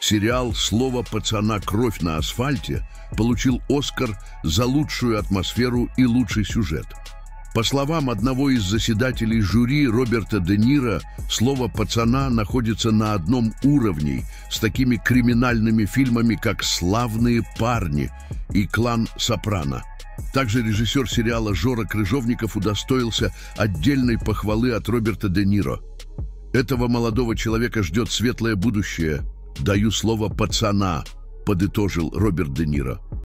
Сериал «Слово пацана. Кровь на асфальте» получил «Оскар» за лучшую атмосферу и лучший сюжет. По словам одного из заседателей жюри Роберта Де Ниро, «Слово пацана» находится на одном уровне с такими криминальными фильмами, как «Славные парни» и «Клан Сопрано». Также режиссер сериала Жора Крыжовников удостоился отдельной похвалы от Роберта Де Ниро. «Этого молодого человека ждет светлое будущее. Даю слово пацана», — подытожил Роберт Де Ниро.